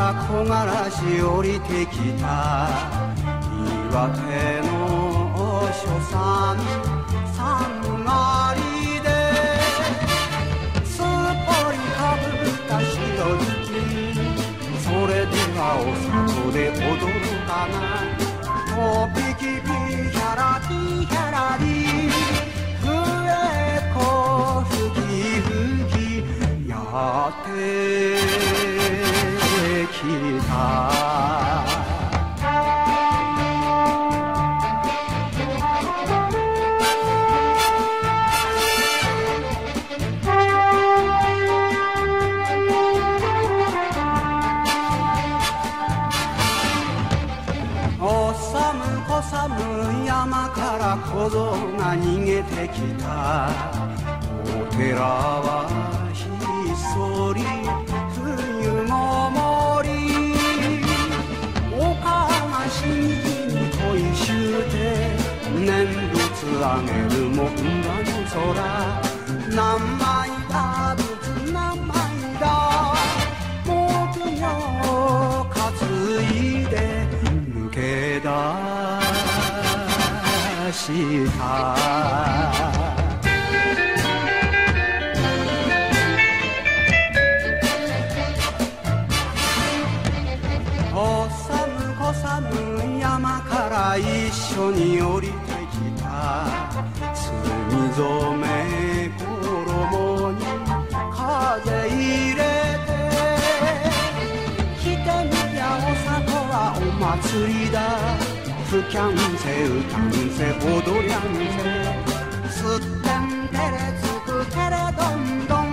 から木枯らし降りてきた岩手の所産寒がりですっぽりかぶった白月それではお里で踊るかなとピキピヒャラピヒャラリ笛子吹き吹きやってきた寒い山から小僧が逃げてきたお寺はひっそり冬ごもり岡がしに恋して念仏あげるもんがの空何枚だ仏何枚だ木魚担いで抜け出した小寒小寒山から一緒に降りてきた墨染め衣に風入れて来てみやお里はお祭りだふきゃんせうきゃんせ踊りゃんせすってんてれつくけれどんどん